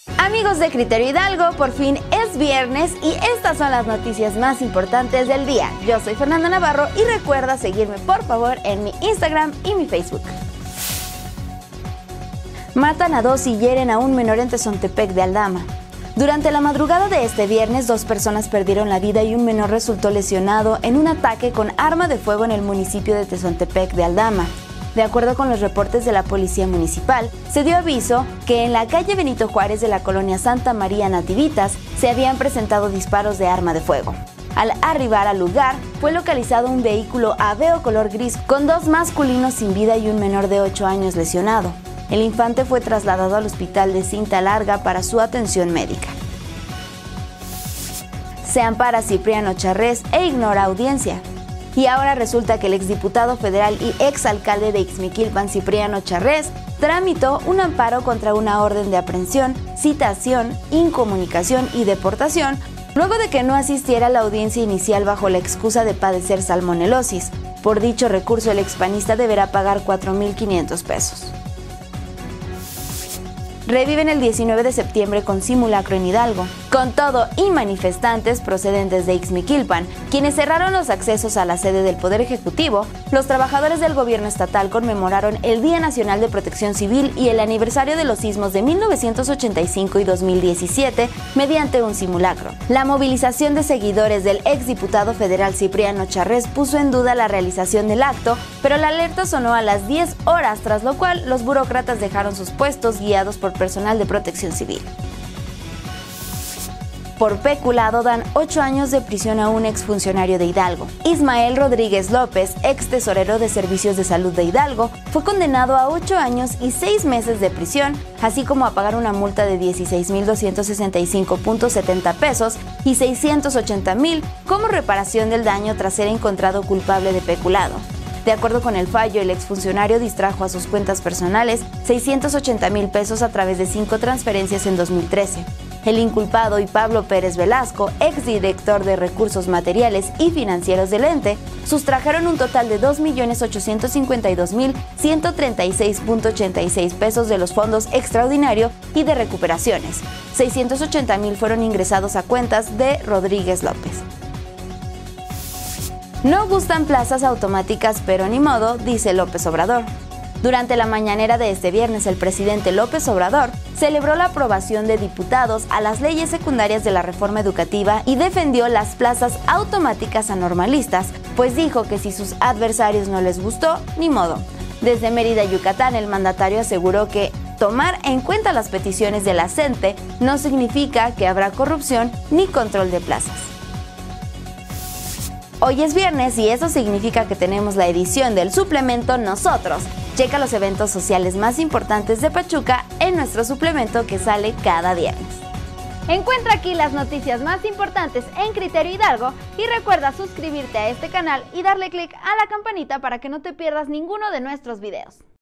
Amigos de Criterio Hidalgo, por fin es viernes y estas son las noticias más importantes del día. Yo soy Fernanda Navarro y recuerda seguirme por favor en mi Instagram y mi Facebook. Matan a 2 y hieren a un menor en Tezontepec de Aldama. Durante la madrugada de este viernes, 2 personas perdieron la vida y un menor resultó lesionado en un ataque con arma de fuego en el municipio de Tezontepec de Aldama. De acuerdo con los reportes de la Policía Municipal, se dio aviso que en la calle Benito Juárez de la colonia Santa María Nativitas se habían presentado disparos de arma de fuego. Al arribar al lugar, fue localizado un vehículo Aveo color gris con 2 masculinos sin vida y un menor de 8 años lesionado. El infante fue trasladado al hospital de Cinta Larga para su atención médica. Se ampara Cipriano Charrés e ignora audiencia. Y ahora resulta que el exdiputado federal y exalcalde de Ixmiquilpan, Cipriano Charrés, tramitó un amparo contra una orden de aprehensión, citación, incomunicación y deportación, luego de que no asistiera a la audiencia inicial bajo la excusa de padecer salmonelosis. Por dicho recurso, el expanista deberá pagar 4,500 pesos. Reviven el 19 de septiembre con simulacro en Hidalgo. Con todo y manifestantes procedentes de Ixmiquilpan, quienes cerraron los accesos a la sede del Poder Ejecutivo, los trabajadores del gobierno estatal conmemoraron el Día Nacional de Protección Civil y el aniversario de los sismos de 1985 y 2017 mediante un simulacro. La movilización de seguidores del exdiputado federal Cipriano Charrés puso en duda la realización del acto, pero la alerta sonó a las 10 horas, tras lo cual los burócratas dejaron sus puestos guiados por personal de protección civil. Por peculado dan 8 años de prisión a un exfuncionario de Hidalgo. Ismael Rodríguez López, ex tesorero de Servicios de Salud de Hidalgo, fue condenado a 8 años y 6 meses de prisión, así como a pagar una multa de 16,265.70 pesos y 680,000 como reparación del daño tras ser encontrado culpable de peculado. De acuerdo con el fallo, el exfuncionario distrajo a sus cuentas personales 680,000 pesos a través de 5 transferencias en 2013. El inculpado y Pablo Pérez Velasco, exdirector de Recursos Materiales y Financieros del ente, sustrajeron un total de 2,852,136.86 pesos de los fondos extraordinario y de recuperaciones. 680,000 fueron ingresados a cuentas de Rodríguez López. No gustan plazas automáticas, pero ni modo, dice López Obrador. Durante la mañanera de este viernes, el presidente López Obrador celebró la aprobación de diputados a las leyes secundarias de la reforma educativa y defendió las plazas automáticas anormalistas, pues dijo que si sus adversarios no les gustó, ni modo. Desde Mérida, Yucatán, el mandatario aseguró que tomar en cuenta las peticiones de la CENTE no significa que habrá corrupción ni control de plazas. Hoy es viernes y eso significa que tenemos la edición del suplemento Nosotros. Checa los eventos sociales más importantes de Pachuca en nuestro suplemento que sale cada viernes. Encuentra aquí las noticias más importantes en Criterio Hidalgo y recuerda suscribirte a este canal y darle clic a la campanita para que no te pierdas ninguno de nuestros videos.